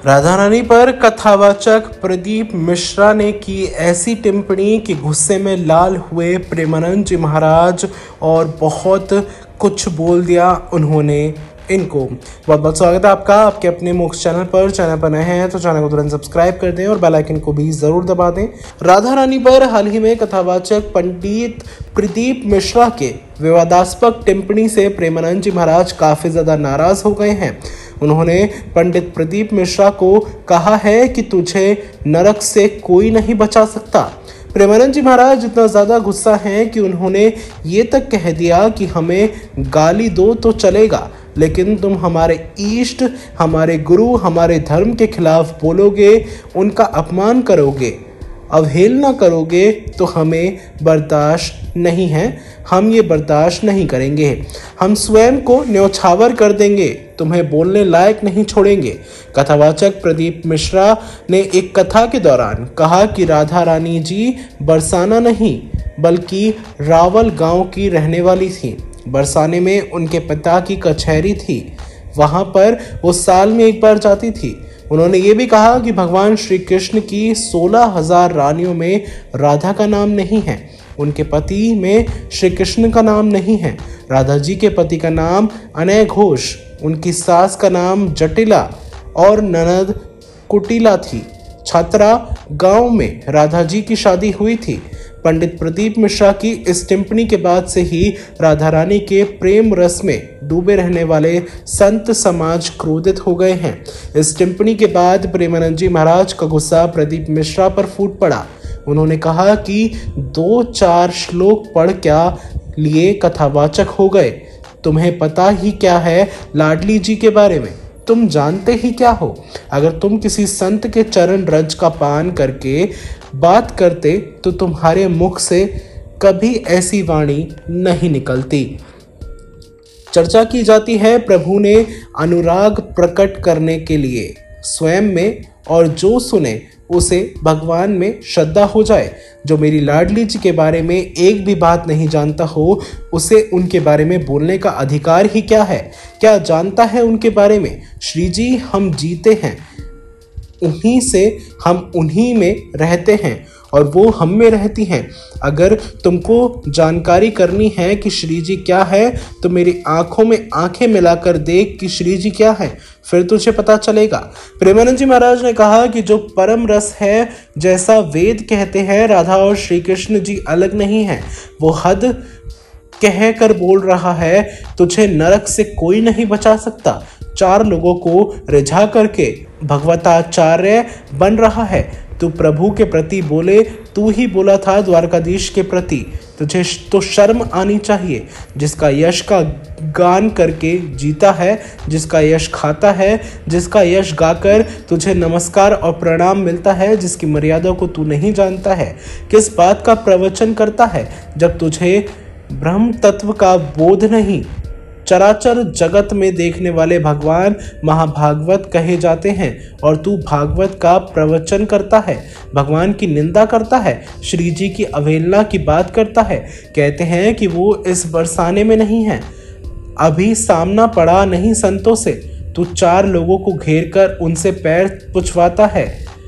राधा रानी पर कथावाचक प्रदीप मिश्रा ने की ऐसी टिप्पणी कि गुस्से में लाल हुए प्रेमानंद जी महाराज और बहुत कुछ बोल दिया उन्होंने इनको। बहुत बहुत स्वागत है आपका आपके अपने मोक्ष चैनल पर। चैनल पर नए हैं तो चैनल को तुरंत सब्सक्राइब कर दें और बेल आइकन को भी जरूर दबा दें। राधा रानी पर हाल ही में कथावाचक पंडित प्रदीप मिश्रा के विवादास्पद टिप्पणी से प्रेमानंद जी महाराज काफी ज्यादा नाराज हो गए हैं। उन्होंने पंडित प्रदीप मिश्रा को कहा है कि तुझे नरक से कोई नहीं बचा सकता। प्रेमानंद जी महाराज इतना ज़्यादा गुस्सा हैं कि उन्होंने ये तक कह दिया कि हमें गाली दो तो चलेगा, लेकिन तुम हमारे इष्ट, हमारे गुरु, हमारे धर्म के खिलाफ बोलोगे, उनका अपमान करोगे, अवहेलना करोगे तो हमें बर्दाश्त नहीं है। हम ये बर्दाश्त नहीं करेंगे। हम स्वयं को न्यौछावर कर देंगे, तुम्हें बोलने लायक नहीं छोड़ेंगे। कथावाचक प्रदीप मिश्रा ने एक कथा के दौरान कहा कि राधा रानी जी बरसाना नहीं बल्कि रावल गांव की रहने वाली थी। बरसाने में उनके पिता की कचहरी थी, वहां पर वो साल में एक बार जाती थी। उन्होंने ये भी कहा कि भगवान श्री कृष्ण की 16,000 रानियों में राधा का नाम नहीं है, उनके पति में श्री कृष्ण का नाम नहीं है। राधा जी के पति का नाम अनय घोष, उनकी सास का नाम जटिला और ननद कुटिला थी। छात्रा गांव में राधा जी की शादी हुई थी। पंडित प्रदीप मिश्रा की इस टिप्पणी के बाद से ही राधा रानी के प्रेम रस में डूबे रहने वाले संत समाज क्रोधित हो गए हैं। इस टिप्पणी के बाद प्रेमानंद जी महाराज का गुस्सा प्रदीप मिश्रा पर फूट पड़ा। उन्होंने कहा कि 2-4 श्लोक पढ़ क्या लिए कथावाचक हो गए? तुम्हें पता ही क्या है लाडली जी के बारे में? तुम जानते ही क्या हो? अगर तुम किसी संत के चरण रज का पान करके बात करते तो तुम्हारे मुख से कभी ऐसी वाणी नहीं निकलती। चर्चा की जाती है प्रभु ने अनुराग प्रकट करने के लिए स्वयं में, और जो सुने उसे भगवान में श्रद्धा हो जाए। जो मेरी लाडली जी के बारे में एक भी बात नहीं जानता हो, उसे उनके बारे में बोलने का अधिकार ही क्या है? क्या जानता है उनके बारे में? श्री जी हम जीते हैं उन्हीं से, हम उन्हीं में रहते हैं और वो हम में रहती हैं। अगर तुमको जानकारी करनी है कि श्री जी क्या है तो मेरी आंखों में आंखें मिलाकर देख कि श्री जी क्या है, फिर तुझे पता चलेगा। प्रेमानंद जी महाराज ने कहा कि जो परम रस है, जैसा वेद कहते हैं राधा और श्री कृष्ण जी अलग नहीं है, वो हद कह कर बोल रहा है तुझे नरक से कोई नहीं बचा सकता। 4 लोगों को रिझा करके भगवताचार्य बन रहा है। तू प्रभु के प्रति बोले, तू ही बोला था द्वारकाधीश के प्रति। तुझे तो शर्म आनी चाहिए। जिसका यश का गान करके जीता है, जिसका यश खाता है, जिसका यश गाकर तुझे नमस्कार और प्रणाम मिलता है, जिसकी मर्यादा को तू नहीं जानता है, किस बात का प्रवचन करता है जब तुझे ब्रह्म तत्व का बोध नहीं। चराचर जगत में देखने वाले भगवान महाभागवत कहे जाते हैं और तू भागवत का प्रवचन करता है, भगवान की निंदा करता है, श्री जी की अवहेलना की बात करता है। कहते हैं कि वो इस बरसाने में नहीं है, अभी सामना पड़ा नहीं संतों से। तू 4 लोगों को घेर कर उनसे पैर पुछवाता है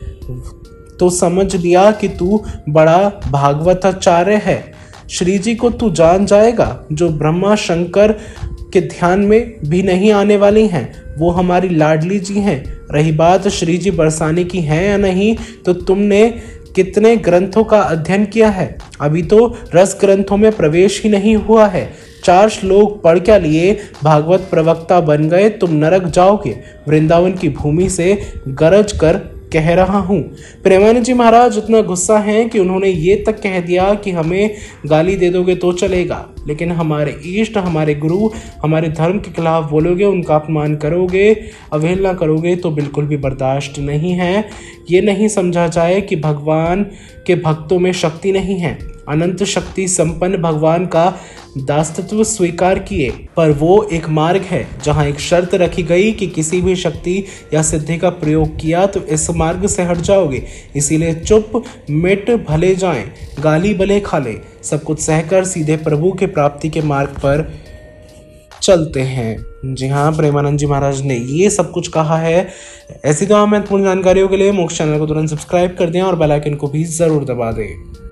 तो समझ लिया कि तू बड़ा भागवताचार्य है। श्री जी को तू जान जाएगा जो ब्रह्मा शंकर के ध्यान में भी नहीं आने वाली हैं, वो हमारी लाडली जी हैं। रही बात श्री जी बरसाने की हैं या नहीं, तो तुमने कितने ग्रंथों का अध्ययन किया है? अभी तो रस ग्रंथों में प्रवेश ही नहीं हुआ है। 4 श्लोक पढ़ क्या लिए भागवत प्रवक्ता बन गए? तुम नरक जाओगे। वृंदावन की भूमि से गरज कर कह रहा हूँ। प्रेमानंद जी महाराज इतना गुस्सा हैं कि उन्होंने ये तक कह दिया कि हमें गाली दे दोगे तो चलेगा, लेकिन हमारे इष्ट, हमारे गुरु, हमारे धर्म के खिलाफ बोलोगे, उनका अपमान करोगे, अवहेलना करोगे तो बिल्कुल भी बर्दाश्त नहीं है। ये नहीं समझा जाए कि भगवान के भक्तों में शक्ति नहीं है। अनंत शक्ति संपन्न भगवान का दासत्व स्वीकार किए, पर वो एक मार्ग है जहाँ एक शर्त रखी गई कि किसी भी शक्ति या सिद्धि का प्रयोग किया तो इस मार्ग से हट जाओगे। इसीलिए चुप मिट भले जाएं, गाली भले खा ले, सब कुछ सहकर सीधे प्रभु के प्राप्ति के मार्ग पर चलते हैं। जी हाँ, प्रेमानंद जी महाराज ने ये सब कुछ कहा है। ऐसी तमाम महत्वपूर्ण जानकारियों के लिए मोक्ष चैनल को तुरंत सब्सक्राइब कर दें और बेल आइकन को भी ज़रूर दबा दें।